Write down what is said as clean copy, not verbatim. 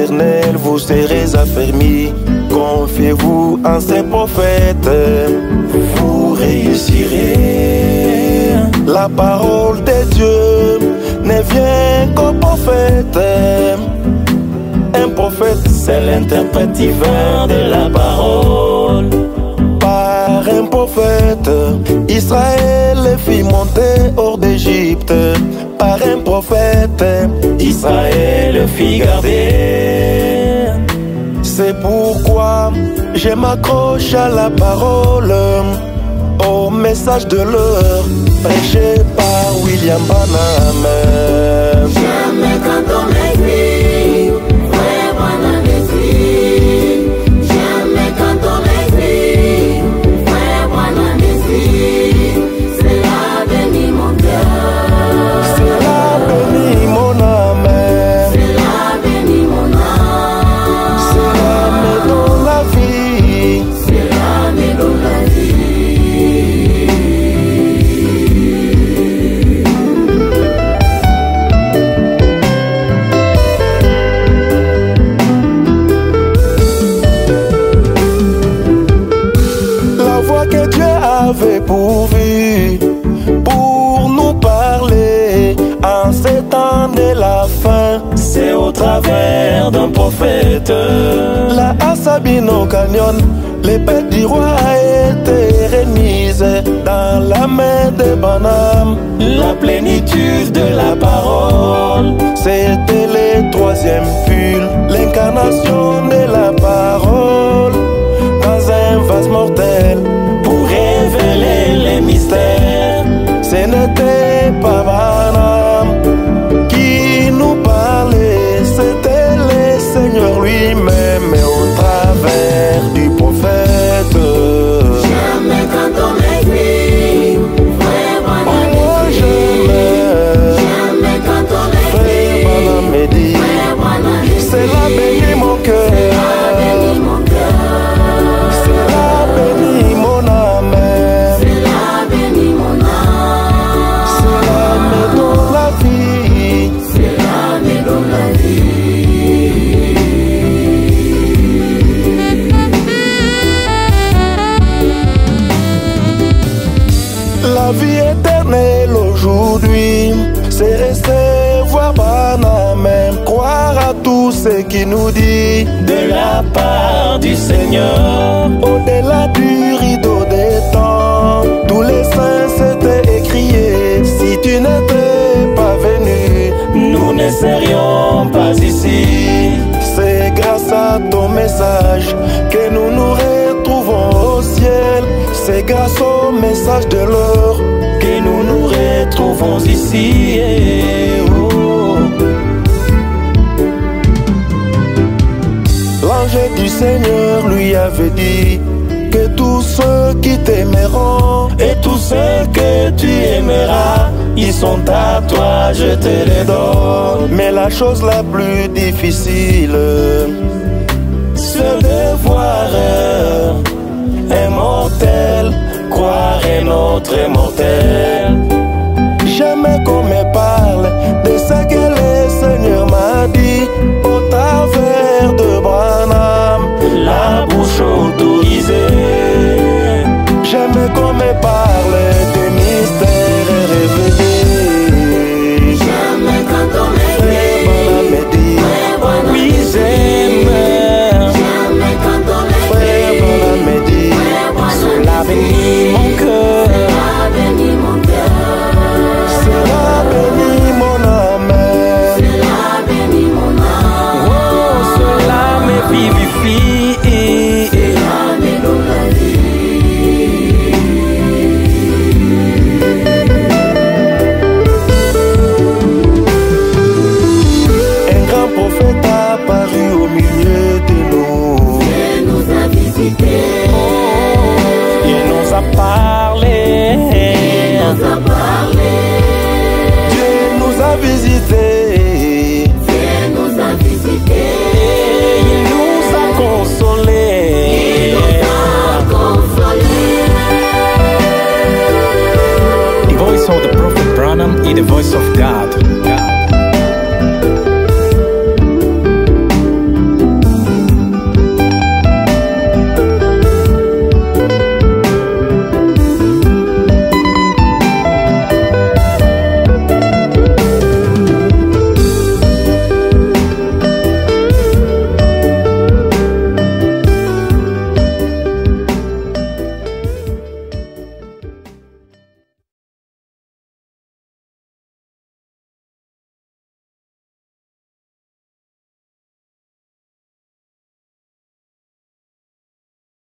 l'Éternel, vous serez affermis. Confiez-vous en ses prophètes, vous réussirez. La parole de Dieu ne vient qu'au prophète. Un prophète, c'est l'interprète divin de la parole. Par un prophète, Israël fit monter hors d'Égypte. Par un prophète, Israël fit garder. C'est pourquoi je m'accroche à la parole, au message de l'heure, prêché par William Branham. Jamais quand on m'écrit, frère Branham écrit. Jamais quand on m'écrit, frère Branham écrit. C'est là béni mon cœur, c'est là béni mon âme, c'est là béni mon âme. c'est là mais dans la vie, c'est là mais dans la vie. Que Dieu avait pourvu pour nous parler en ces temps de la fin, c'est au travers d'un prophète. La Sabino Canyon, l'épée du roi a été remise dans la main de Branham. La plénitude de la parole, c'était le troisième pull, l'incarnation de la parole dans un vase mortel. Révéler les mystères, ce n'était pas Branham qui nous parlait, c'était le Seigneur lui-même au travers du prophète. Jamais quand on m'écrit, frère Branham écrit. Jamais quand on m'écrit, Frère Branham me dit, frère Branham écrit. c'est là béni mon cœur, c'est là béni mon cœur, c'est là béni mon âme, c'est là béni mon âme. c'est là mais dans la vie, c'est là mais dans la vie. La vie éternelle aujourd'hui, c'est recevoir Branham, croire à tout ce qu'il nous dit de la part du Seigneur. Au-delà du rideau des temps, tous les saints s'étaient écriés. Si tu n'étais pas venu, nous ne serions pas ici. C'est grâce à ton message que nous nous retrouvons au ciel. C'est grâce au message de l'heure que nous nous retrouvons ici. L'ange du Seigneur lui avait dit que tous ceux qui t'aimeront et tous ceux que tu aimeras, ils sont à toi, je te les donne. Mais la chose la plus difficile, c'est de voir un mortel croire un autre mortel. Jamais qu'on me parle de ce que le Seigneur m'a dit au travers de Branham, la bouche autorisée. Jamais qu'on me parle des mystères révélés. Jamais quand on Frère m'écrit, Branham me dit, frère Branham oui écrit. j'aime. Jamais quand on Frère m'écrit, Branham me dit, frère Branham cela bénit mon cœur, c'est là béni mon cœur, cela bénit mon âme. c'est là béni mon âme. Oh, cela me vivifie.